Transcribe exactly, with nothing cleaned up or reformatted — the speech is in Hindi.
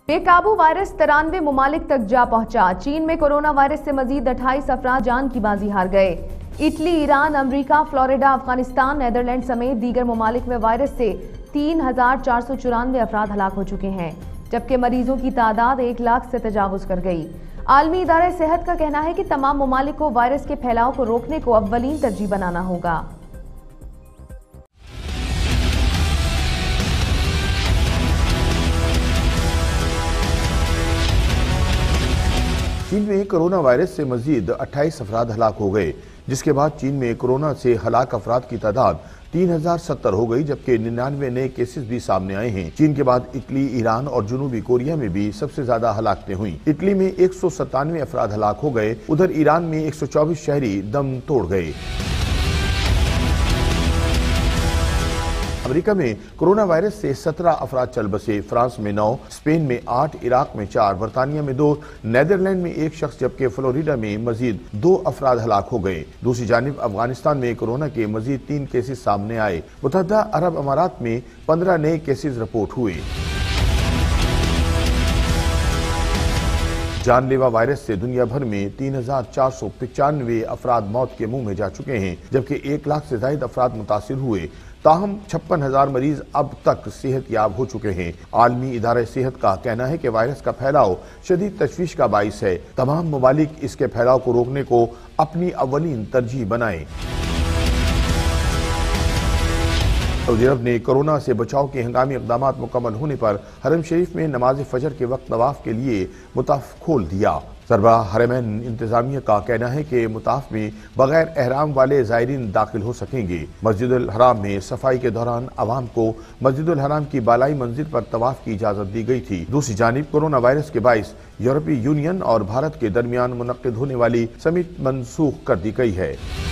बेकाबू वायरस तिरानवे मुमालिक तक जा पहुंचा। चीन में कोरोना वायरस से मजीद अट्ठाईस अफराद जान की बाजी हार गए। इटली, ईरान, अमरीका, फ्लोरिडा, अफगानिस्तान, नेदरलैंड समेत दीगर मुमालिक में वायरस से तीन हजार चार सौ चौरानवे अफराद हलाक हो चुके हैं, जबकि मरीजों की तादाद एक लाख से तजावुज कर गई। आलमी इदारे सेहत का कहना है कि तमाम मुमालिक को वायरस के फैलाव को रोकने को अव्वलीन तरजीह बनाना होगा। चीन में कोरोना वायरस से मजीद अट्ठाईस अफराद हलाक हो गए, जिसके बाद चीन में कोरोना से हलाक अफराद की तादाद तीन हजार सत्तर हो गई, जबकि निन्यानवे नए केसेस भी सामने आए हैं। चीन के बाद इटली, ईरान और जनूबी कोरिया में भी सबसे ज्यादा हलाकतें हुई। इटली में एक सौ सत्तानवे अफराद हलाक हो गए, उधर ईरान में एक सौ चौबीस शहरी दम तोड़ गए। अमेरिका में कोरोना वायरस से सत्रह अफराद चल बसे। फ्रांस में नौ, स्पेन में आठ, इराक में चार, बरतानिया में दो, नेदरलैंड में एक शख्स, जबकि फ्लोरिडा में मजीद दो अफराद हलाक हो गए। दूसरी जानिब अफगानिस्तान में कोरोना के मजीद तीन केसेस सामने आए। मुत्तहदा अरब अमारात में पंद्रह नए केसेस रिपोर्ट हुए। जानलेवा वायरस से दुनिया भर में तीन हजार चार सौ पचानवे अफराद मौत के मुंह में जा चुके हैं, जबकि एक लाख से ज्यादा अफराद मुतासिर हुए। ताहम छप्पन हजार मरीज अब तक सेहत याब हो चुके हैं। आलमी इदारे सेहत का कहना है कि वायरस का फैलाव शदीद तशवीश का बाइस है। तमाम ममालिक इसके फैलाव को रोकने को अपनी अव्वलीन तरजीह बनाएं। सऊदी अरब ने कोरोना से बचाव के हंगामी इक़दाम मुकम्मल होने पर हरम शरीफ में नमाज फजर के वक्त तवाफ के लिए मुताफ खोल दिया। सरबराह हरमैन इंतजामिया का कहना है कि मुताफ में बगैर एहराम वाले ज़ायरीन दाखिल हो सकेंगे। मस्जिदुल हराम में सफाई के दौरान अवाम को मस्जिदुल हराम की बालाई मंजिल पर तवाफ की इजाजत दी गई थी। दूसरी जानिब कोरोना वायरस के बाइस यूरोपीय यूनियन और भारत के दरमियान मुनक्किद होने वाली समिट मनसूख कर दी गई है।